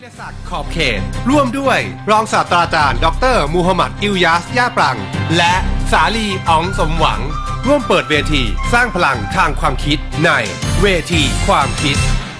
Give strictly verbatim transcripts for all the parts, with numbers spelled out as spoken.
รศักดิ์ขอบเขตร่วมด้วยรองศาสตราจารย์ดรมูฮัมหมัดอิลยาสย่าปรังและสาลีอ๋องสมหวังร่วมเปิดเวทีสร้างพลังทางความคิดในเวทีความคิด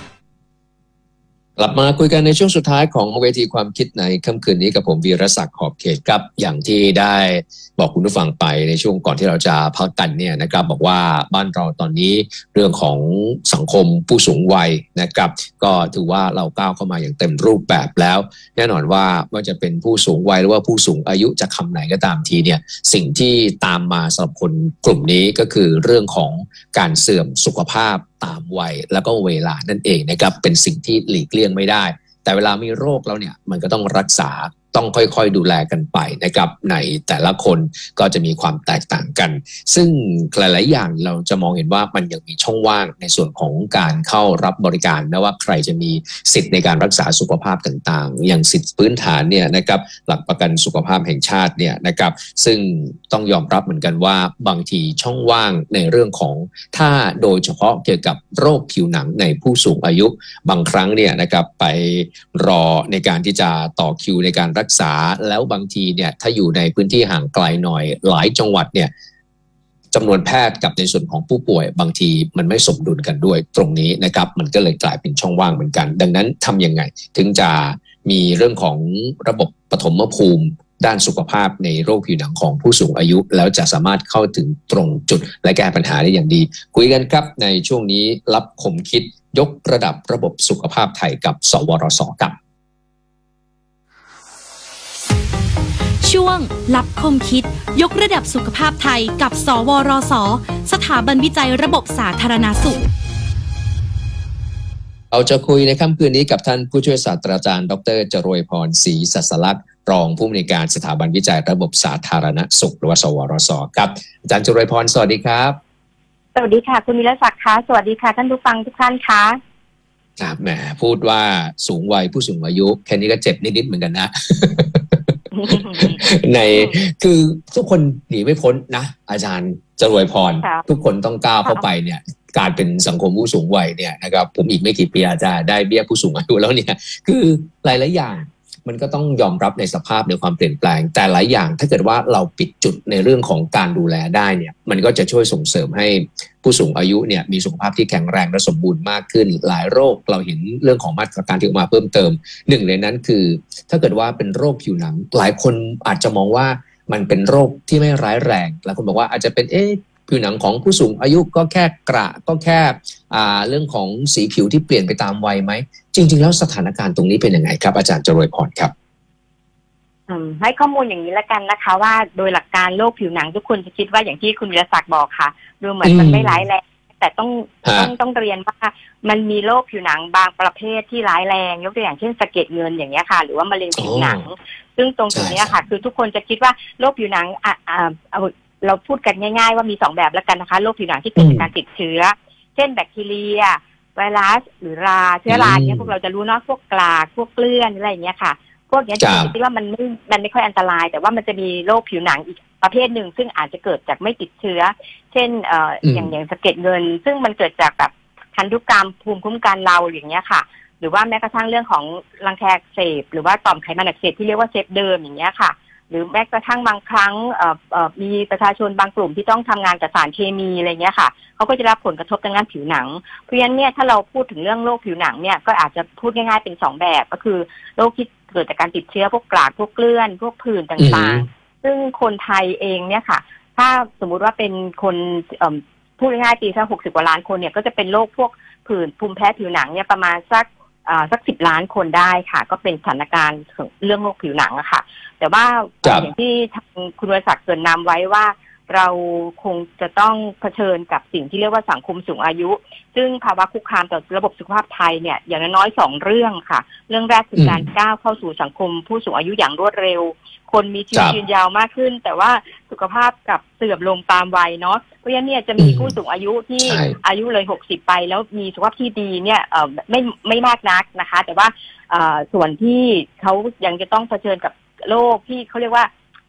กลับมาคุยกันในช่วงสุดท้ายของเวทีความคิดในค่ำคืนนี้กับผมวีรศักดิ์ขอบเขตครับอย่างที่ได้บอกคุณผู้ฟังไปในช่วงก่อนที่เราจะพักกันเนี่ยนะครับบอกว่าบ้านเราตอนนี้เรื่องของสังคมผู้สูงวัยนะครับก็ถือว่าเราก้าวเข้ามาอย่างเต็มรูปแบบแล้วแน่นอนว่าว่าจะเป็นผู้สูงวัยหรือว่าผู้สูงอายุจะคำไหนก็ตามทีเนี่ยสิ่งที่ตามมาสำหรับคนกลุ่มนี้ก็คือเรื่องของการเสื่อมสุขภาพตามวัยแล้วก็เวลานั่นเองนะครับเป็นสิ่งที่หลีกเลี่ยงไม่ได้แต่เวลามีโรคแล้วเนี่ยมันก็ต้องรักษาต้องค่อยๆดูแลกันไปนะครับในแต่ละคนก็จะมีความแตกต่างกันซึ่งหลายๆอย่างเราจะมองเห็นว่ามันยังมีช่องว่างในส่วนของการเข้ารับบริการไม่ว่าใครจะมีสิทธิ์ในการรักษาสุขภาพต่างๆอย่างสิทธิพื้นฐานเนี่ยนะครับหลักประกันสุขภาพแห่งชาติเนี่ยนะครับซึ่งต้องยอมรับเหมือนกันว่าบางทีช่องว่างในเรื่องของถ้าโดยเฉพาะเกี่ยวกับโรคผิวหนังในผู้สูงอายุบางครั้งเนี่ยนะครับไปรอในการที่จะต่อคิวในการรักษาแล้วบางทีเนี่ยถ้าอยู่ในพื้นที่ห่างไกลหน่อยหลายจังหวัดเนี่ยจำนวนแพทย์กับในส่วนของผู้ป่วยบางทีมันไม่สมดุลกันด้วยตรงนี้นะครับมันก็เลยกลายเป็นช่องว่างเหมือนกันดังนั้นทำยังไงถึงจะมีเรื่องของระบบปฐมภูมิด้านสุขภาพในโรคผิวหนังของผู้สูงอายุแล้วจะสามารถเข้าถึงตรงจุดและแก้ปัญหาได้อย่างดีคุยกันครับในช่วงนี้รับคมคิดยกระดับระบบสุขภาพไทยกับสวรสครับช่วงลับคมคิดยกระดับสุขภาพไทยกับสวรสสถาบันวิจัยระบบสาธารณสุขเราจะคุยในค่ำคืนนี้กับท่านผู้ช่วยศาสตราจารย์ดรจรวยพรศรีสัสลักษณ์รองผู้อำนวยการสถาบันวิจัยระบบสาธารณสุขหรือว่าสวรสครับอาจารย์จรวยพรสวัสดีครับสวัสดีค่ะคุณวิรศักดิ์คะสวัสดีค่ะท่านผู้ฟังทุกท่านคะครับแหมพูดว่าสูงวัยผู้สูงอายุแค่นี้ก็เจ็บนิดๆเหมือนกันนะ ในคือทุกคนหนีไม่พ้นนะอาจารย์จรวยพรทุกคนต้องก้าวเข้าไปเนี่ยการเป็นสังคมผู้สูงวัยเนี่ยนะครับผมอีกไม่กี่ปีอาจจะได้เบี้ยผู้สูงอายุแล้วเนี่ยคือหลายๆอย่างมันก็ต้องยอมรับในสภาพในความเปลี่ยนแปลงแต่หลายอย่างถ้าเกิดว่าเราปิดจุดในเรื่องของการดูแลได้เนี่ยมันก็จะช่วยส่งเสริมให้ผู้สูงอายุเนี่ยมีสุขภาพที่แข็งแรงและสมบูรณ์มากขึ้นหลายโรคเราเห็นเรื่องของมาตรการที่ออกมาเพิ่มเติมหนึ่งในนั้นคือถ้าเกิดว่าเป็นโรคผิวหนังหลายคนอาจจะมองว่ามันเป็นโรคที่ไม่ร้ายแรงหลายคนบอกว่าอาจจะเป็นเอ๊ะผิวหนังของผู้สูงอายุก็แค่กระก็แค่อ่าเรื่องของสีผิวที่เปลี่ยนไปตามวัยไหมจริงๆแล้วสถานการณ์ตรงนี้เป็นยังไงครับอาจารย์จรวยพรครับให้ข้อมูลอย่างนี้แล้วกันนะคะว่าโดยหลักการโรคผิวหนังทุกคนจะคิดว่าอย่างที่คุณวิรศักดิ์บอกค่ะดูเหมือนมันไม่ร้ายแรงแต่ต้องต้องต้องเรียนว่ามันมีโรคผิวหนังบางประเภทที่ร้ายแรงยกตัวอย่างเช่นสะเก็ดเงินอย่างเงี้ยค่ะหรือว่ามะเร็งผิวหนังซึ่งตรงจุดนี้ค่ะคือทุกคนจะคิดว่าโรคผิวหนังอ่าอ่าเราพูดกันง่ายๆว่ามีสองแบบแล้วกันนะคะโรคผิวหนังที่เกิดจากการติดเชื้อเช่นแบคทีเรียไวรัสหรือราเชื้อราเนี่ยพวกเราจะรู้เนาะพวกกลากพวกเกลื่อนอะไรอย่างเงี้ยค่ะพวกนี้จะคิดว่ามันไม่มันไม่ค่อยอันตรายแต่ว่ามันจะมีโรคผิวหนังอีกประเภทหนึ่งซึ่งอาจจะเกิดจากไม่ติดเชื้อเช่นเอ่ออย่างอย่างสะเก็ดเงินซึ่งมันเกิดจากแบบพันธุกรรมภูมิคุ้มกันเราอย่างเงี้ยค่ะหรือว่าแม้กระทั่งเรื่องของรังแคอักเสบหรือว่าต่อมไขมันอักเสบที่เรียกว่าเซฟเดิมอย่างเงี้ยค่ะหรือแม้กระทั่งบางครั้งเอ่อเอ่อมีประชาชนบางกลุ่มที่ต้องทำงานกับสารเคมีอะไรเงี้ยค่ะเขาก็จะรับผลกระทบทางด้านผิวหนังเพราะฉะนั้นเนี่ยถ้าเราพูดถึงเรื่องโรคผิวหนังเนี่ยก็อาจจะพูดง่ายๆเป็นสองแบบก็คือโรคที่เกิดจากการติดเชื้อพวกกลากพวกเกลื่อนพวกผื่นต่างๆซึ่งคนไทยเองเนี่ยค่ะถ้าสมมุติว่าเป็นคนเอ่อพูดง่ายๆปีสักหกสิบกว่าล้านคนเนี่ยก็จะเป็นโรคพวกผื่นภูมิแพ้ผิวหนังเนี่ยประมาณสักอ่าสักสิบล้านคนได้ค่ะก็เป็นสถานการณ์เรื่องโรคผิวหนังอะค่ะแต่ว่าอย่างที่ทางคุณวรศักดิ์เกริ่นนำไว้ว่าเราคงจะต้องเผชิญกับสิ่งที่เรียกว่าสังคมสูงอายุซึ่งภาวะคุกคามต่อระบบสุขภาพไทยเนี่ยอย่างน้อยๆสองเรื่องค่ะเรื่องแรกคือการก้าวเข้าสู่สังคมผู้สูงอายุอย่างรวดเร็วคนมีชีวิตยืนยาวมากขึ้นแต่ว่าสุขภาพกับเสื่อมลงตามวัยเนาะเพราะฉะนั้นเนี่ยจะมีผู้สูงอายุที่อายุเลยหกสิบไปแล้วมีสุขภาพที่ดีเนี่ยเอ่อไม่ไม่มากนักนะคะแต่ว่าเอ่อส่วนที่เขายังจะต้องเผชิญกับโรคที่เขาเรียกว่า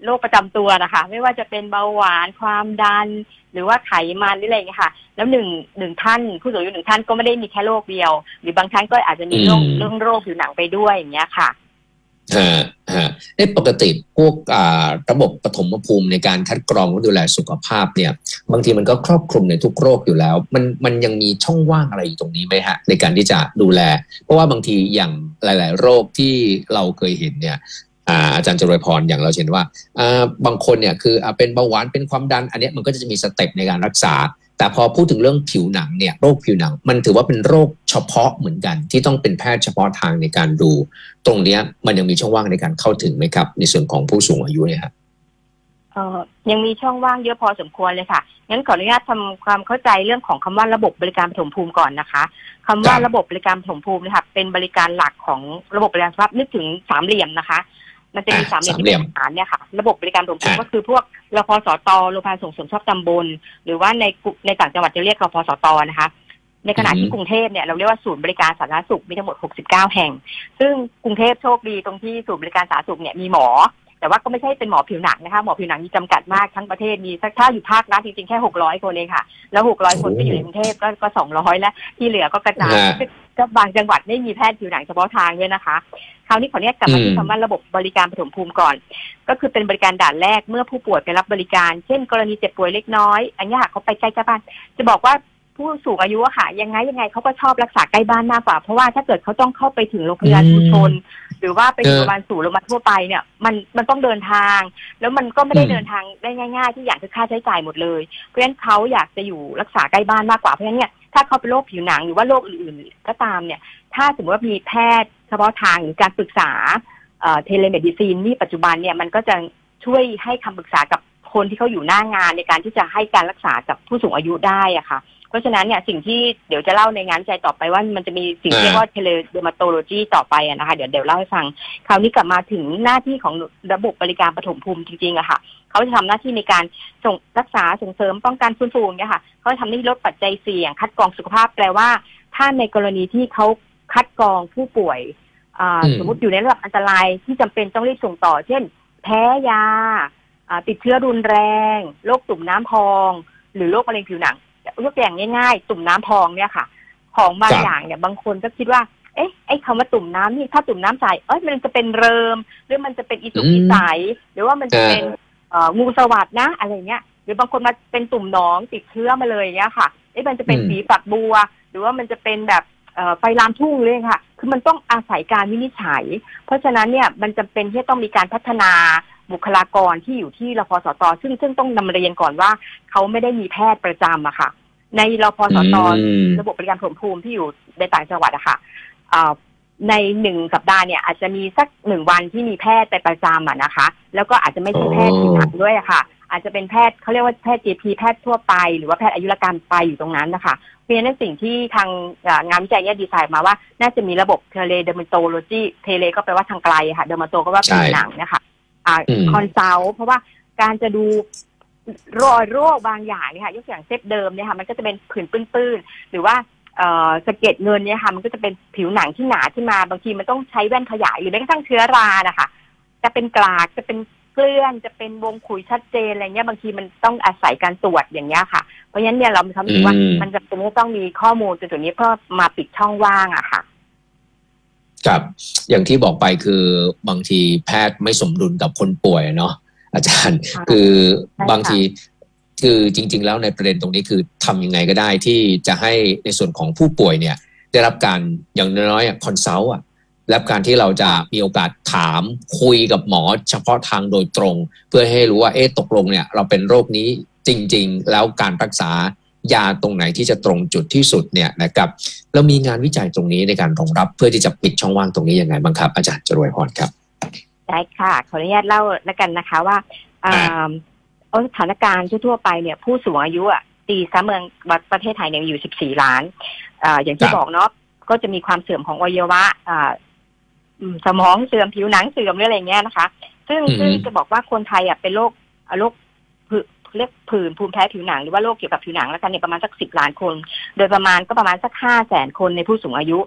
โรคประจำตัวนะคะไม่ว่าจะเป็นเบาหวานความดันหรือว่าไขมันหรืออะไรอย่างเงี้ยค่ะแล้วหนึ่งหนึ่งท่านผู้สูงอายุหนึ่งท่านก็ไม่ได้มีแค่โรคเดียวหรือบางท่านก็อาจจะมีโรคเรื่องโรคผิวหนังไปด้วยอย่างเงี้ยค่ะฮะฮะเอ๊ะปกติพวกอ่าระบบปฐมภูมิในการคัดกรองและดูแลสุขภาพเนี่ยบางทีมันก็ครอบคลุมในทุกโรคอยู่แล้วมันมันยังมีช่องว่างอะไรอยู่ตรงนี้ไหมฮะในการที่จะดูแลเพราะว่าบางทีอย่างหลายๆโรคที่เราเคยเห็นเนี่ยอาจารย์จรวยพรอย่างเราเห็นว่าบางคนเนี่ยคือเป็นเบาหวานเป็นความดันอันนี้มันก็จะมีสเต็ปในการรักษาแต่พอพูดถึงเรื่องผิวหนังเนี่ยโรคผิวหนังมันถือว่าเป็นโรคเฉพาะเหมือนกันที่ต้องเป็นแพทย์เฉพาะทางในการดูตรงนี้มันยังมีช่องว่างในการเข้าถึงไหมครับในส่วนของผู้สูงอายุเนี่ยครับเอ่อยังมีช่องว่างเยอะพอสมควรเลยค่ะงั้นขออนุญาตทำความเข้าใจเรื่องของคำว่าระบบบริการปฐมภูมิก่อนนะคะคำว่าระบบบริการปฐมภูมินะคะเป็นบริการหลักของระบบบริการสุขภาพนึกถึงสามเหลี่ยมนะคะมันจะมีสามเหลี่ยมที่เป็นฐานเนี่ยค่ะระบบบริการปฐมภูมิก็คือพวกรพสตโรงพยาบาลส่งเสริมสุขภาพตำบลหรือว่าในในต่างจังหวัดจะเรียกรพสตนะคะในขณะที่กรุงเทพเนี่ยเราเรียกว่าศูนย์บริการสาธารณสุขมีทั้งหมดหกสิบเก้าแห่งซึ่งกรุงเทพโชคดีตรงที่ศูนย์บริการสาธารณสุขเนี่ยมีหมอแต่ว่าก็ไม่ใช่เป็นหมอผิวหนังนะคะหมอผิวหนังมีจำกัดมากทั้งประเทศมีสักถ้าอยู่ภาครัฐจริงๆแค่หกร้อยคนเองค่ะแล้วหกร้อยคนก็อยู่ในกรุงเทพก็ก็สองร้อยแล้วที่เหลือก็กระจายก็บางจังหวัดไม่มีแพทย์ผิวหนังเฉพาะทางด้วยนะคะคราวนี้ขออนุญาตกลับมาที่คำว่าระบบบริการปฐมภูมิก่อนก็คือเป็นบริการด่านแรกเมื่อผู้ป่วยไปรับบริการเช่นกรณีเจ็บป่วยเล็กน้อยอันนี้ค่ะเขาไปใกล้ๆบ้านจะบอกว่าผู้สูงอายุอะค่ะยังไงยังไงเขาก็ชอบรักษาใกล้บ้านมากกว่าเพราะว่าถ้าเกิดเขาต้องเข้าไปถึงโรงพยาบาลชุมชนหรือว่าไปโรงพยาบาลศูนย์โรงพยาบาลทั่วไปเนี่ยมันมันต้องเดินทางแล้วมันก็ไม่ได้เดินทางได้ง่ายๆที่อย่างคือค่าใช้จ่ายหมดเลยเพราะฉะนั้นเขาอยากจะอยู่รักษาใกล้บ้านมากกว่าเพราะฉะนั้นเนี่ยถ้าเขาเป็นโรคผิวหนังหรือว่าโรคอื่นๆก็ตามเนี่ยถ้าสมมติว่ามีแพทย์เฉพาะทางหรือการปรึกษาเอ่อเทเลเมดิซีนนี่ปัจจุบันเนี่ยมันก็จะช่วยให้คำปรึกษากับคนที่เขาอยู่หน้างานในการที่จะให้การรักษากับผู้สูงอายุได้อะค่ะเพราะฉะนั้นเนี่ยสิ่งที่เดี๋ยวจะเล่าในงานวิจัยต่อไปว่ามันจะมีสิ่งที่เรียกว่าเทเลเดอร์มาโตโลจีต่อไปอะนะคะเดี๋ยวเดี๋ยวเล่าให้ฟังคราวนี้กลับมาถึงหน้าที่ของระบบบริการปฐมภูมิจริงๆอะค่ะเขาจะทำหน้าที่ในการส่งรักษาส่งเสริมป้องกันฟื้นฟูเนี่ยค่ะเขาจะทำหน้าที่ลดปัจจัยเสี่ยงคัดกรองสุขภาพแปลว่าถ้าในกรณีที่เขาคัดกรองผู้ป่วยสมมติอยู่ในระดับอันตรายที่จำเป็นต้องรีบส่งต่อเช่นแพ้ยาติดเชื้อรุนแรงโรคตุ่มน้ำพองหรือโรคมะเร็งผิวหนังยกตัวอย่างง่ายๆตุ่มน้ำพองเนี่ยค่ะของบางอย่างเนี่ยบางคนก็คิดว่าเอ๊ะไอ้คำว่าตุ่มน้ำนี่ถ้าตุ่มน้ำใสเอ้ยมันจะเป็นเริมหรือมันจะเป็นอีสุกอีใสหรือว่ามันจะเป็นงูสวัสดนะอะไรเงี้ยหรือบางคนมาเป็นตุ่มหนองติดเชื้อมาเลยเงี้ยค่ะเอ๊ะมันจะเป็นฝีฝักบัวหรือว่ามันจะเป็นแบบไฟลามทุ่งเลยค่ะคือมันต้องอาศัยการวินิจฉัยเพราะฉะนั้นเนี่ยมันจำเป็นที่ต้องมีการพัฒนาบุคลากรที่อยู่ที่รพสตซึ่งซึ่งต้องนำเรียนก่อนว่าเขาไม่ได้มีแพทย์ประจำอะค่ะในรพสตระบบบริการปฐมภูมิที่อยู่ในต่างจังหวัดอะค่ะในหนึ่งสัปดาห์เนี่ยอาจจะมีสักหนึ่งวันที่มีแพทย์ไปประจำอะนะคะแล้วก็อาจจะไม่ใช่แพทย์ผิวหนังด้วยอะค่ะอาจจะเป็นแพทย์เขาเรียกว่าแพทย์ จี พี แพทย์ทั่วไปหรือว่าแพทย์อายุรกรรมไปอยู่ตรงนั้นนะคะเพราะฉะนั้นสิ่งที่ทางงานวิจัยเนี่ยดีไซน์มาว่าน่าจะมีระบบเทเลเดอร์มาโตโลจีเทเลก็แปลว่าทางไกลค่ะเดอร์มาโตก็ว่าผิวหนังนะคะคอนซัลท์เพราะว่าการจะดูรอยโรคบางอย่างเนี่ยค่ะยกตัวอย่างเซฟเดิมเนี่ยค่ะมันก็จะเป็นผื่นปื้นๆหรือว่าสะเก็ดเงินเนี่ยค่ะมันก็จะเป็นผิวหนังที่หนาขึ้นมาบางทีมันต้องใช้แว่นขยายหรือแม้กระทั่งเชื้อรานะคะจะเป็นกลากจะเป็นเกลื่อนจะเป็นวงขุยชัดเจนอะไรเงี้ยบางทีมันต้องอาศัยการตรวจอย่างเงี้ยค่ะเพราะฉะนั้นเนี่ยเรามีความรู้สึกว่ามันจะเป็นต้องมีข้อมูลตัวนี้เพื่อมาปิดช่องว่างอะค่ะครับอย่างที่บอกไปคือบางทีแพทย์ไม่สมดุลกับคนป่วยเนาะอาจารย์คือบางทีคือจริงๆแล้วในประเด็นตรงนี้คือทำยังไงก็ได้ที่จะให้ในส่วนของผู้ป่วยเนี่ยได้รับการอย่างน้อยๆคอนซัลท์อ่ะและการที่เราจะมีโอกาสถามคุยกับหมอเฉพาะทางโดยตรงเพื่อให้รู้ว่าเอ๊ะตกลงเนี่ยเราเป็นโรคนี้จริงๆแล้วการรักษายาตรงไหนที่จะตรงจุดที่สุดเนี่ยนะครับเรามีงานวิจัยตรงนี้ในการรองรับเพื่อที่จะปิดช่องว่างตรงนี้ยังไงบ้างครับอาจารย์จรวยพรครับได้ค่ะขออนุญาตเล่าแล้วกันนะคะว่าสถานการณ์ทั่วไปเนี่ยผู้สูงอายุอ่ะตีซะเมืองประเทศไทยเนี่ยอยู่สิบสี่ล้านอ่าอย่างที่บอกเนาะก็จะมีความเสื่อมของอวัยวะอ่าสมองเสื่อมผิวหนังเสื่อมหรืออะไรเงี้ยนะคะซึ่งซึ่งจะบอกว่าคนไทยอ่ะเป็นโรคโรคเรียกผื่นภูมิแพ้ผิวหนังหรือว่าโรคเกี่ยวกับผิวหนังแล้วกันเนี่ยประมาณสักสิบล้านคนโดยประมาณก็ประมาณสักห้าแสนคนในผู้สูงอายุ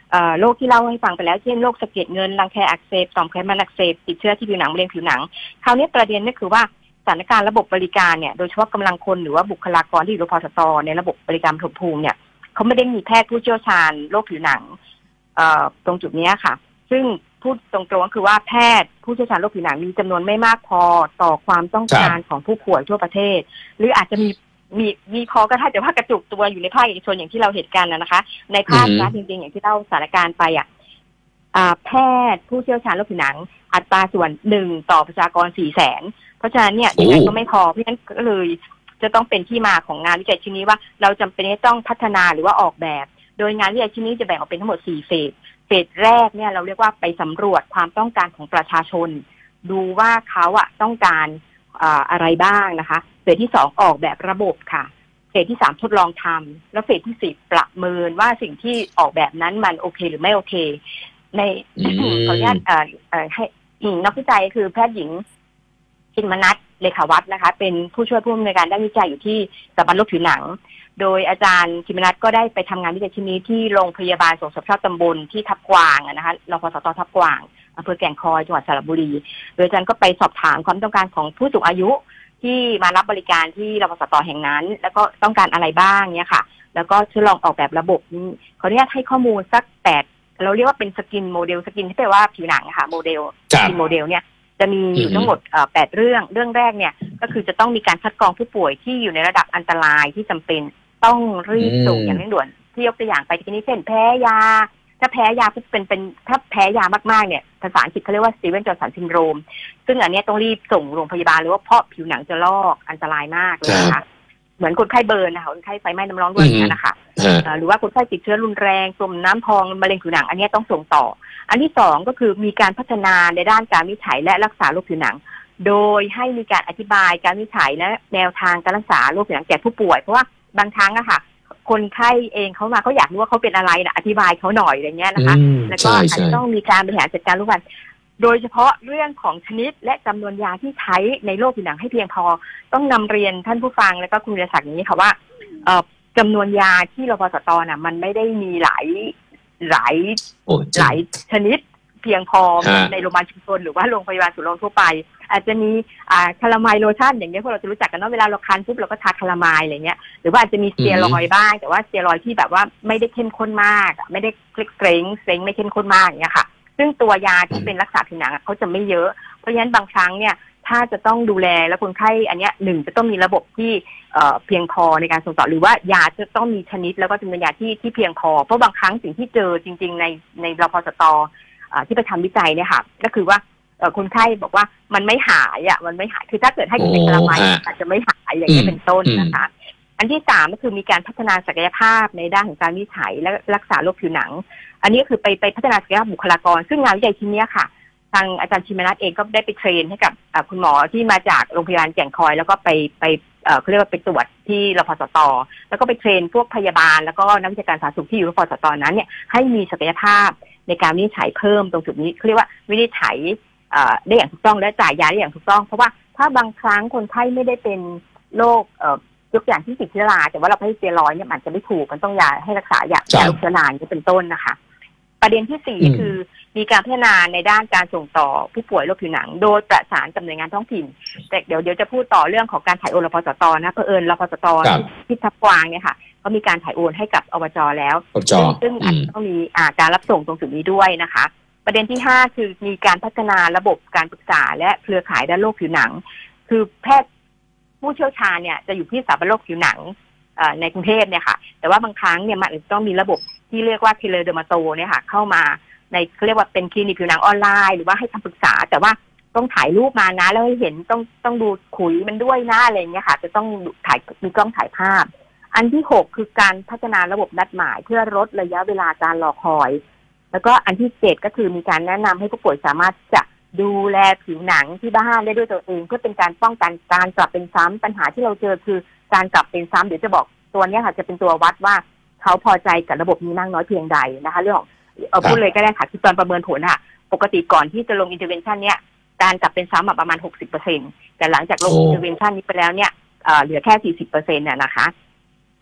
โรคที่เล่าให้ฟังไปแล้วเช่นโรคสะเก็ดเงินรังแคอักเสบต่อมไขมันอักเสบติดเชื้อที่ผิวหนังมะเร็งผิวหนังคราวนี้ประเด็นก็คือว่าสถานการณ์ระบบบริการเนี่ยโดยเฉพาะกำลังคนหรือว่าบุคลากรที่อยู่รพสตในระบบบริการปฐมภูมิเนี่ยเขาไม่ได้มีแพทย์ผู้เชี่ยวชาญโรคผิวหนังตรงจุดนี้ค่ะซึ่งพูดตรงๆก็คือว่าแพทย์ผู้เชี่ยวชาญโรคผิวหนังมีจำนวนไม่มากพอต่อความต้องการของผู้ป่วยทั่วประเทศหรืออาจจะมีมีมีพอก็ถ้าแต่ว่ากระจุกตัวอยู่ในภาคเอกชนอย่างที่เราเห็นกันนะคะในภาครัฐจริงๆอย่างที่เล่าสถานการณ์ไปอ่ะแพทย์ผู้เชี่ยวชาญโรคผิวหนังอัตราส่วนหนึ่งต่อประชากรสี่แสนเพราะฉะนั้นเนี่ยยังไงก็ไม่พอเพราะฉะนั้นก็เลยจะต้องเป็นที่มาของงานวิจัยชิ้นนี้ว่าเราจำเป็นที่ต้องพัฒนาหรือว่าออกแบบโดยงานวิจัยชิ้นนี้จะแบ่งออกเป็นทั้งหมดสี่เฟสเฟสแรกเนี่ยเราเรียกว่าไปสำรวจความต้องการของประชาชนดูว่าเขาอะต้องการอะไรบ้างนะคะเฟสที่สองออกแบบระบบค่ะเฟสที่สามทดลองทำแล้วเฟสที่สี่ประเมินว่าสิ่งที่ออกแบบนั้นมันโอเคหรือไม่โอเคในขออนุญาตให้นักวิจัยคือแพทย์หญิงชินมนัสเลขาวัฒน์นะคะเป็นผู้ช่วยผู้อำนวยการด้านวิจัยอยู่ที่สถาบันโรคผิวหนังโดยอาจารย์ชินมนัสก็ได้ไปทำงานวิจัยชิ้นนี้ที่โรงพยาบาลส่งเสริมสุขภาพตำบลที่ทับกวางนะคะรพสตทับกวางอำเภอแก่งคอยจังหวัดสระบุรีโดยอาจารย์ก็ไปสอบถามความต้องการของผู้สูงอายุที่มารับบริการที่รพสตแห่งนั้นแล้วก็ต้องการอะไรบ้างเนี่ยค่ะแล้วก็ทดลองออกแบบระบบนี้ขออนุญาตให้ข้อมูลสักแปดเราเรียกว่าเป็นสกินโมเดลสกินที่แปลว่าผิวหนังค่ะโมเดลสกินโมเดลเนี่ยจะมีอยู่ทั้งหมดแปดเรื่องเรื่องแรกเนี่ยก็คือจะต้องมีการคัดกรองผู้ป่วยที่อยู่ในระดับอันตรายที่จำเป็นต้องรีบส่งอย่างเร่งด่วนที่ยกตัวอย่างไปทีนี้เช่นแพ้ยาถ้าแพ้ยาเป็นเป็นถ้าแพ้ยามากๆเนี่ยภาษาอังกฤษเขาเรียกว่าสตีเวนจอห์นสันซินโดรมซึ่งอันนี้ต้องรีบส่งโรงพยาบาลหรือว่าเพราะผิวหนังจะลอกอันตรายมากเลยนะคะเหมือนคนไข้เบิร์นนะคะคนไข้ไฟไหม้น้ำร้อนด้วยนะคะหรือว่าคนไข้ติดเชื้อรุนแรงตุ่มน้ำพองมะเร็งผิวหนังอันนี้ต้องส่งต่ออันที่สองก็คือมีการพัฒนาในด้านการวินิจฉัยและรักษาโรคผิวหนังโดยให้มีการอธิบายการวินิจฉัยและแนวทางการรักษาโรคผิวหนังแก่ผู้ป่วยเพราะว่าบางครั้งอะค่ะคนไข้เองเขามาเขาอยากรู้ว่าเขาเป็นอะไรนะอธิบายเขาหน่อยอะไรเงี้ยนะคะแล้วก็อาจจะต้องมีการบริหารจัดการร่วมกันโดยเฉพาะเรื่องของชนิดและจำนวนยาที่ใช้ในโรคผิวหนังให้เพียงพอต้องนำเรียนท่านผู้ฟังแล้วก็คุณวิรศักดิ์อย่างนี้ค่ะว่าจำนวนยาที่รพสตน่ะมันไม่ได้มีหลายหลายหลายชนิดเพียงพอในโรงพยาบาลชุมชนหรือว่าโรงพยาบาลศูนย์รวมทั่วไปอาจจะมีอ่าคาราไมล์โลชั่นอย่างเงี้ยพวกเราจะรู้จักกันเนาะเวลาเราคันปุ๊บเราก็ทาคาราไมล์อะไรเงี้ยหรือว่าอาจจะมีสเตียรอยด์บ้างแต่ว่าสเตียรอยด์ที่แบบว่าไม่ได้เข้มข้นมากไม่ได้เกร็งเกร็งไม่เข้มข้นมากอย่างเงี้ยค่ะซึ่งตัวยาที่เป็นรักษาผิวหนังเขาจะไม่เยอะเพราะฉะนั้นบางครั้งเนี่ยถ้าจะต้องดูแลแล้วคนไข้อันเนี้ยหนึ่งจะต้องมีระบบที่เอ่อเพียงพอในการส่งต่อหรือว่ายาจะต้องมีชนิดแล้วก็จำนวนยาที่ที่เพียงพอเพราะบางครั้งสิ่งที่เจอจริงๆในในรพสตที่ไปทำวิจัยเนี่ยค่ะก็คือว่าคนไข้บอกว่ามันไม่หายอ่ะมันไม่หายคือถ้าเกิดให้กินคาราไมล์อาจจะไม่หายอย่างนี้เป็นต้นนะคะอันที่สามก็คือมีการพัฒนาศักยภาพในด้านของการวินิจฉัยและรักษาโรคผิวหนังอันนี้ก็คือไปไปพัฒนาศักยภาพบุคลากรซึ่งงานวิจัยชิ้นนี้ค่ะทางอาจารย์ชิมนัสเองก็ได้ไปเทรนให้กับคุณหมอที่มาจากโรงพยาบาลแก่งคอยแล้วก็ไปไปเขาเรียกว่าไปตรวจที่รพสตแล้วก็ไปเทรนพวกพยาบาลแล้วก็นักวิชาการสาธารณสุขที่อยู่รพสตนั้นเนี่ยให้มีศักยภาพในการวินิจฉัยเพิ่มตรงจุดนี้เรียกว่าวินิจฉัยได้อย่างถูกต้องและจ่ายยาได้อย่างถูกต้องเพราะว่าถ้าบางครั้งคนไข้ไม่ได้เป็นโรคยกอย่างที่ติดเชื้อราแต่ว่าเราให้สเตียรอยด์เนี่ยมันจะไม่ถูกมันต้องยาให้รักษายาโรคเชื้อรานี่เป็นต้นนะคะประเด็นที่สี่คือมีการพัฒนาในด้านการส่งต่อผู้ป่วยโรคผิวหนังโดยประสานกับหน่วยงานท้องถิ่นแต่เดี๋ยวเดี๋ยวจะพูดต่อเรื่องของการถ่ายโอนรพสตนะเผอิญรพสตที่ทับกวางเนี่ยค่ะก็มีการถ่ายโอนให้กับอบจแล้วซึ่งอาจจะต้องมีการรับส่งตรงจุดนี้ด้วยนะคะประเด็นที่ห้าคือมีการพัฒนาระบบการปรึกษาและเครือข่ายด้านโรคผิวหนังคือแพทย์ผู้เชี่ยวชาญเนี่ยจะอยู่ที่สถาบันโรคผิวหนังในกรุงเทพเนี่ยค่ะแต่ว่าบางครั้งเนี่ยมันต้องมีระบบที่เรียกว่าเทเลเดอร์มาโตเนี่ยค่ะเข้ามาในเขาเรียกว่าเป็นคลินิกผิวหนังออนไลน์หรือว่าให้คำปรึกษาแต่ว่าต้องถ่ายรูปมานะแล้วให้เห็นต้องต้องดูขุยมันด้วยนะอะไรเงี้ยค่ะจะต้องถ่ายมีกล้องถ่ายภาพอันที่หกคือการพัฒนาระบบนัดหมายเพื่อลดระยะเวลาการรอคอยแล้วก็อันที่เจ็ดก็คือมีการแนะนำให้ผู้ป่วยสามารถจะดูแลผิวหนังที่บ้านได้ด้วยตัวเองเพื่อเป็นการป้องกันการกลับเป็นซ้ำปัญหาที่เราเจอคือการกลับเป็นซ้ำเดี๋ยวจะบอกตัวนี้ค่ะจะเป็นตัววัดว่าเขาพอใจกับระบบนี้มากน้อยเพียงใดนะคะเรื่องของเอาพูดเลยก็ได้ค่ะคือตอนประเมินผลค่ะปกติก่อนที่จะลงอินเทอร์เวนชันเนี้ยการกลับเป็นซ้ำประมาณ หกสิบเปอร์เซ็นต์ แต่หลังจากลงอินเทอร์เวนชันนี้ไปแล้วเนี่ยเหลือแค่ สี่สิบเปอร์เซ็นต์ น่ะนะคะ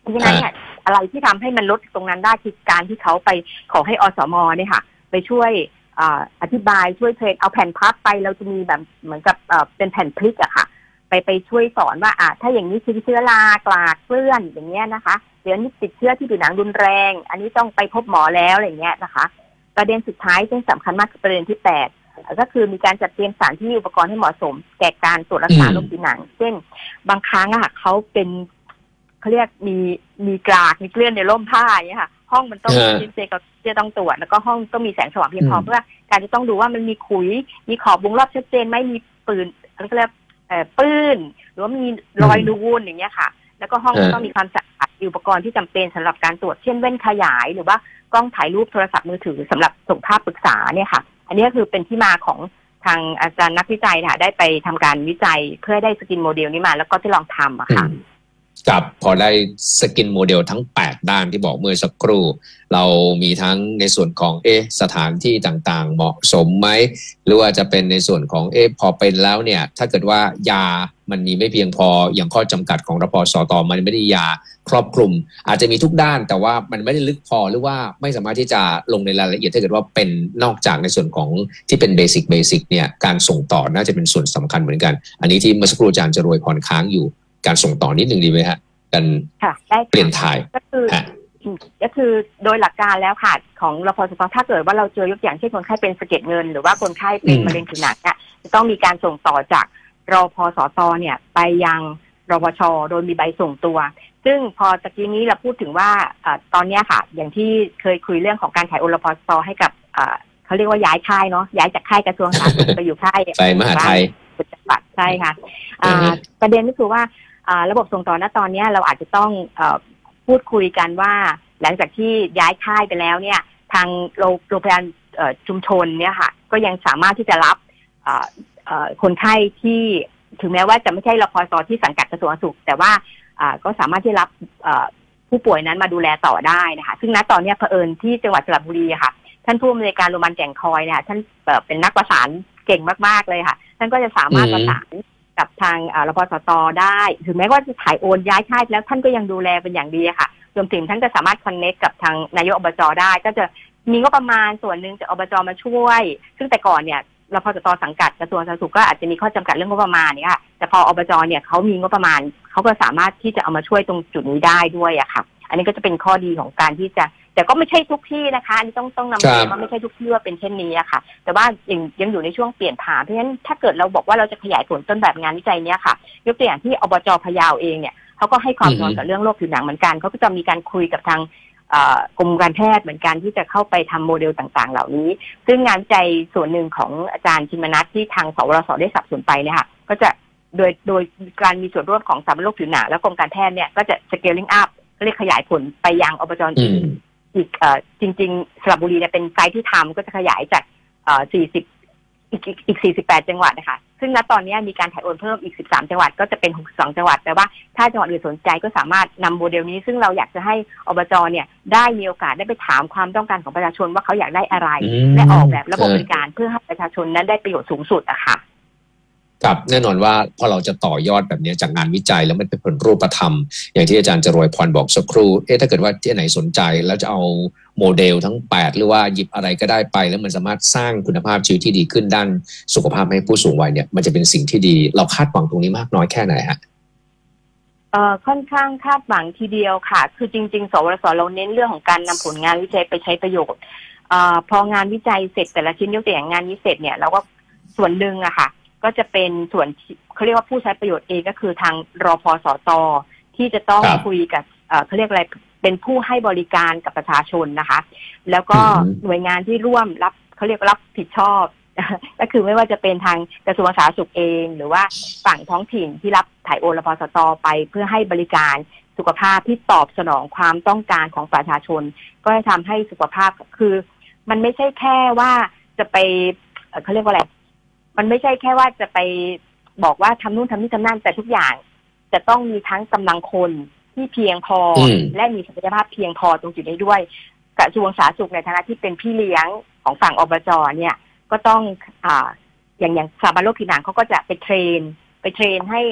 เพราะฉะนั้นเนี่ยอะไรที่ทำให้มันลดตรงนั้นได้คือการที่เขาไปขอให้อสมเนี่ยค่ะไปช่วยอธิบายช่วยเทรนเอาแผ่นพับไปเราจะมีแบบเหมือนกับเป็นแผ่นพลิกอะค่ะไปไปช่วยสอนว่าอ่ะถ้าอย่างนี้คือเชื้อรากลากเกลื่อนอย่างเงี้ยนะคะเดี๋ยวนี้ติดเชื้อที่ผิวหนังรุนแรงอันนี้ต้องไปพบหมอแล้วอะไรเงี้ยนะคะประเด็นสุดท้ายซึ่งสำคัญมากคือประเด็นที่แปดก็คือมีการจัดเตรียมสถานที่อุปกรณ์ให้เหมาะสมแก่การตรวจรักษาโรคผิวหนังเช่นบางครั้งอะเขาเป็นเขาเรียกมีมีกลากมีเกลื่อนในร่มผ้าอย่างเงี้ยค่ะห้องมันต้องมีเซก็จะต้องตรวจแล้วก็ห้องต้องมีแสงสว่างเพียงพอเพื่อการจะต้องดูว่ามันมีขุยมีขอบวงรอบชัดเจนไม่มีปืนอะไรก็เรียกปื้นหรือว่ามีรอยนูนอย่างเงี้ยค่ะแล้วก็ห้องต้องมีความสะอาดอุปกรณ์ที่จำเป็นสำหรับการตรวจเช่นแว่นขยายหรือว่ากล้องถ่ายรูปโทรศัพท์มือถือสำหรับส่งภาพปรึกษาเนี่ยค่ะอันนี้ก็คือเป็นที่มาของทางอาจารย์นักวิจัยค่ะได้ไปทำการวิจัยเพื่อได้สกินโมเดลนี้มาแล้วก็ที่ลองทำอะค่ะกับพอได้สกินโมเดลทั้งแปดด้านที่บอกเมื่อสักครู่เรามีทั้งในส่วนของเอ๊ะสถานที่ต่างๆเหมาะสมไหมหรือว่าจะเป็นในส่วนของเอ๊ะพอเป็นแล้วเนี่ยถ้าเกิดว่ายามันมีไม่เพียงพออย่างข้อจำกัดของรพสตมันไม่ได้ยาครอบคลุมอาจจะมีทุกด้านแต่ว่ามันไม่ได้ลึกพอหรือว่าไม่สามารถที่จะลงในรายละเอียดถ้าเกิดว่าเป็นนอกจากในส่วนของที่เป็นเบสิกเบสิกเนี่ยการส่งต่อน่าจะเป็นส่วนสำคัญเหมือนกันอันนี้ที่เมื่อสักครู่อาจารย์จรวยพรค้างอยู่การส่งต่อนิดนึงดีไหมฮะกันเปลี่ยนถ่ายก็คือก็คือโดยหลักการแล้วค่ะของรพสตถ้าเกิดว่าเราเจอยกอย่างเช่นคนไข้เป็นสะเก็ดเงินหรือว่าคนไข้เป็นมะเร็งผิวหนังเนี่ยจะต้องมีการส่งต่อจากรพสตเนี่ยไปยังรพชโดยมีใบส่งตัวซึ่งพอตะกี้นี้เราพูดถึงว่าตอนนี้ค่ะอย่างที่เคยคุยเรื่องของการถ่ายโอรพสตให้กับเขาเรียกว่าย้ายค่ายเนาะย้ายจากค่ายกระทรวงสาธารณสุขไปอยู่ค่ายไปมหาไทยใช่ค่ะประเด็นก็คือว่าระบบส่งต่อณตอนนี้เราอาจจะต้องพูดคุยกันว่าหลังจากที่ย้ายค่ายไปแล้วเนี่ยทางโรงพยาบาลชุมชนเนี่ยค่ะก็ยังสามารถที่จะรับคนไข้ที่ถึงแม้ว่าจะไม่ใช่รพสที่สังกัดกระทรวงสาธารณสุขแต่ว่าก็สามารถที่รับผู้ป่วยนั้นมาดูแลต่อได้นะคะซึ่งณตอนนี้เผอิญที่จังหวัดสระบุรีค่ะท่านผู้อำนวยการโรงพยาบาลแก่งคอยเนี่ยท่านเป็นนักประสานเก่งมากๆเลยค่ะท่านก็จะสามารถประสานกับทางรพสตได้ถึงแม้ว่าจะถ่ายโอนย้ายค่ายแล้วท่านก็ยังดูแลเป็นอย่างดีค่ะรวมถึงท่านก็สามารถคอนเนคกับทางนายกอบจได้ก็จะมีงบประมาณส่วนหนึ่งจากอบจมาช่วยซึ่งแต่ก่อนเนี่ยรพสตสังกัดกระทรวงสาธารณสุขก็อาจจะมีข้อจำกัดเรื่องงบประมาณเนี่ยค่ะแต่พออบจเนี่ยเขามีงบประมาณเขาก็สามารถที่จะเอามาช่วยตรงจุดนี้ได้ด้วยอะค่ะอันนี้ก็จะเป็นข้อดีของการที่จะแต่ก็ไม่ใช่ทุกที่นะคะอันนี้ต้องต้องนำเรียนว่าไม่ใช่ทุกที่ว่าเป็นเช่นนี้อะค่ะแต่ว่ายังยังอยู่ในช่วงเปลี่ยนผ่านเพราะฉะนั้นถ้าเกิดเราบอกว่าเราจะขยายผลต้นแบบงานวิจัยเนี้ยค่ะยกตัวอย่างที่อบจพะเยาเองเนี่ยเขาก็ให้ความสำคัญกับเรื่องโรคผิวหนังเหมือนกันเขาก็จะมีการคุยกับทางกรมการแพทย์เหมือนกันที่จะเข้าไปทำโมเดลต่างๆเหล่านี้ซึ่งงานวิจัยส่วนหนึ่งของอาจารย์ชิมนัสที่ทางสวรสได้สนับสนุนไปเนี่ยค่ะก็จะโดยโดยการมีส่วนร่วมของสถาบันโรคผิวหนังและกรมการแพทย์เนี่ยก็จะ scaling up เรียกขยายผลไปยังอบจอื่นอีกเอ่อจริงๆสระบุรีเนี่ยเป็นไซต์ที่ทำก็จะขยายจากเอ่อสี่สิบอีกอีกสี่สิบแปดจังหวัดนะคะซึ่งณตอนนี้มีการถ่ายโอนเพิ่มอีกสิบสามจังหวัดก็จะเป็นหกสิบสองจังหวัดแต่ว่าถ้าจังหวัดอื่นสนใจก็สามารถนำโมเดลนี้ซึ่งเราอยากจะให้อบจเนี่ยได้มีโอกาสได้ไปถามความต้องการของประชาชนว่าเขาอยากได้อะไรและออกแบบระบบบริการเพื่อให้ประชาชนนั้นได้ประโยชน์สูงสุดอะค่ะครับแน่นอนว่าพอเราจะต่อยอดแบบนี้จากงานวิจัยแล้วมันเป็นผลรูปธรรมอย่างที่อาจารย์จรวยพรบอกสักครู่เอ๊ะถ้าเกิดว่าที่ไหนสนใจแล้วจะเอาโมเดลทั้งแปดหรือว่าหยิบอะไรก็ได้ไปแล้วมันสามารถสร้างคุณภาพชีวิตที่ดีขึ้นด้านสุขภาพให้ผู้สูงวัยเนี่ยมันจะเป็นสิ่งที่ดีเราคาดหวังตรงนี้มากน้อยแค่ไหนฮะเอ่อค่อนข้างคาดหวังทีเดียวค่ะคือจริงๆสวรสเราเน้นเรื่องของการนำผลงานวิจัยไปใช้ประโยชน์เอ่อพองานวิจัยเสร็จแต่ละชิ้นยกตัวอย่างงานนี้เสร็จเนี่ยเราก็ส่วนหนึ่งอะค่ะก็จะเป็นส่วนเขาเรียกว่าผู้ใช้ประโยชน์เองก็คือทางรพสตที่จะต้องคุยกับเขาเรียกอะไรเป็นผู้ให้บริการกับประชาชนนะคะแล้วก็หน่วยงานที่ร่วมรับเขาเรียกรับผิดชอบก็คือไม่ว่าจะเป็นทางกระทรวงสาธารณสุขเองหรือว่าฝั่งท้องถิ่นที่รับถ่ายโอนรพสตไปเพื่อให้บริการสุขภาพที่ตอบสนองความต้องการของประชาชนก็จะทำให้สุขภาพคือมันไม่ใช่แค่ว่าจะไปเขาเรียกว่าอะไรมันไม่ใช่แค่ว่าจะไปบอกว่าทำนู่นทำนี่ทำนั่นแต่ทุกอย่างจะต้องมีทั้งกำลังคนที่เพียงพอและมีศักยภาพเพียงพอตรงจุดนี้ด้วยกระทรวงสาธารณสุขในฐานะที่เป็นพี่เลี้ยงของฝั่งอบจเนี่ยก็ต้องอ่าอย่างอย่างสถาบันโรคผิวหนังเขาก็จะไปเทรนไปเทรนให้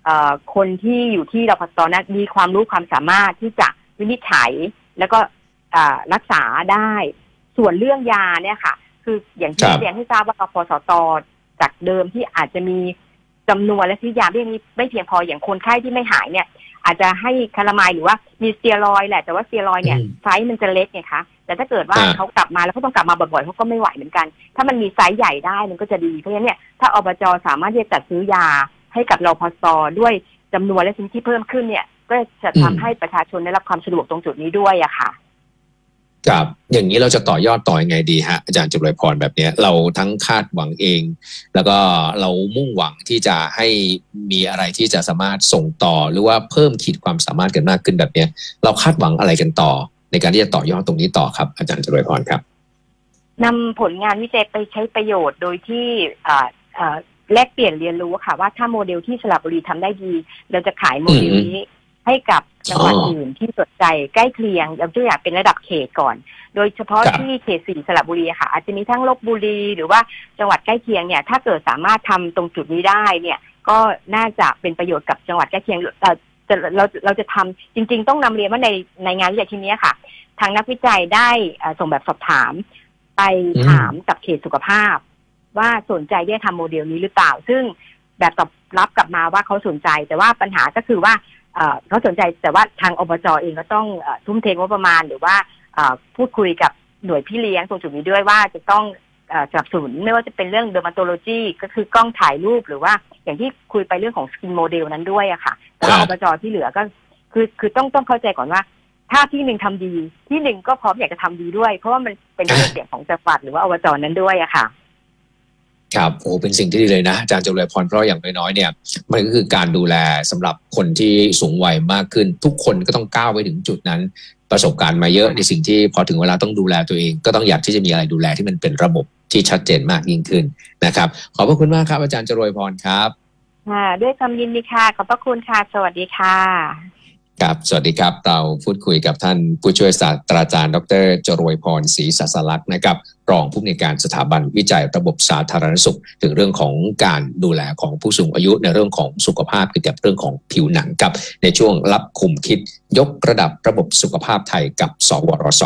คนที่อยู่ที่รพสนั้นมีความรู้ความสามารถที่จะวินิจฉัยแล้วก็รักษาได้ส่วนเรื่องยาเนี่ยค่ะคืออย่างที่เรียนให้ทราบว่ารพสตจากเดิมที่อาจจะมีจำนวนและที่ยาไม่ไม่เพียงพออย่างคนไข้ที่ไม่หายเนี่ยอาจจะให้คาลาไมด์หรือว่ามีสเตียรอยด์แหละแต่ว่าสเตียรอยด์เนี่ยไซส์มันจะเล็กไงคะแต่ถ้าเกิดว่าเขากลับมาแล้วเขาต้องกลับมาบ่อยๆเขาก็ไม่ไหวเหมือนกันถ้ามันมีไซส์ใหญ่ได้มันก็จะดีเพราะฉะนั้นเนี่ยถ้าอบจ.สามารถที่จะจัดซื้อยาให้กับรพส.ด้วยจำนวนและชนิดที่เพิ่มขึ้นเนี่ยก็จะทำให้ประชาชนได้รับความสะดวกตรงจุดนี้ด้วยอะค่ะครับอย่างนี้เราจะต่อยอดต่อยังไงดีฮะอาจารย์จุลพรแบบนี้เราทั้งคาดหวังเองแล้วก็เรามุ่งหวังที่จะให้มีอะไรที่จะสามารถส่งต่อหรือว่าเพิ่มขีดความสามารถกันมากขึ้นแบบนี้เราคาดหวังอะไรกันต่อในการที่จะต่อยอดตรงนี้ต่อครับอาจารย์จุลพรครับนำผลงานวิจัยไปใช้ประโยชน์โดยที่แลกเปลี่ยนเรียนรู้ค่ะว่าถ้าโมเดลที่สระบุรีทำได้ดีเราจะขายโมเดลนี้ให้กับจังหวัดอื่นที่สนใจใกล้เคียงยกตัวอย่างเป็นระดับเขตก่อนโดยเฉพาะที่เขตสี่สระบุรีค่ะอาจจะมีทั้งลพบุรีหรือว่าจังหวัดใกล้เคียงเนี่ยถ้าเกิดสามารถทำตรงจุดนี้ได้เนี่ยก็น่าจะเป็นประโยชน์กับจังหวัดใกล้เคียงเราจะเราเราจะทำจริงๆต้องนำเรียนว่าในในงานวิจัยชิ้นนี้ค่ะทางนักวิจัยได้ส่งแบบสอบถามไปถามกับเขตสุขภาพว่าสนใจที่จะทำโมเดลนี้หรือเปล่าซึ่งแบบตอบรับกลับมาว่าเขาสนใจแต่ว่าปัญหาก็คือว่าเขาสนใจแต่ว่าทางอบจ.เองก็ต้องทุ่มเทงบประมาณหรือว่าพูดคุยกับหน่วยพี่เลี้ยงตรงจุดนี้ด้วยว่าจะต้องสนับสนุนไม่ว่าจะเป็นเรื่องเดอร์มาโตโลจีก็คือกล้องถ่ายรูปหรือว่าอย่างที่คุยไปเรื่องของสกินโมเดลนั้นด้วยอะค่ะแต่ว่าอบจ.ที่เหลือก็คือคือต้องต้องเข้าใจก่อนว่าถ้าที่หนึ่งทำดีที่หนึ่งก็พร้อมอยากจะทำดีด้วยเพราะว่ามันเป็นเรื่องเสียงของจังหวัดหรือว่าอบจ.นั้นด้วยอะค่ะครับโอ้เป็นสิ่งที่ดีเลยนะอาจารย์จุลพรเพราะอย่างน้อยๆเนี่ยมันก็คือการดูแลสำหรับคนที่สูงวัยมากขึ้นทุกคนก็ต้องก้าวไปถึงจุดนั้นประสบการณ์มาเยอะในสิ่งที่พอถึงเวลาต้องดูแลตัวเองก็ต้องอยากที่จะมีอะไรดูแลที่มันเป็นระบบที่ชัดเจนมากยิ่งขึ้นนะครับขอบพระคุณมากครับอาจารย์จุลพรครับค่ะด้วยความยินดีค่ะขอบพระคุณค่ะสวัสดีค่ะครับสวัสดีครับเราพูดคุยกับท่านผู้ช่วยศาสตราจารย์ดร.จรวยพรศรีสัสลักษณ์นะครับรองผู้อำนวยการสถาบันวิจัยระบบสาธารณสุขถึงเรื่องของการดูแลของผู้สูงอายุในเรื่องของสุขภาพเกี่ยวกับเรื่องของผิวหนังครับในช่วงรับคุมคิดยกระดับระบบสุขภาพไทยกับสวรส.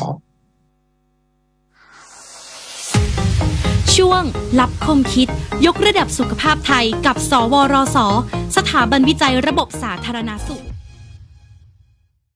ช่วงรับคมคิดยกระดับสุขภาพไทยกับสวรส.สถาบันวิจัยระบบสาธารณสุข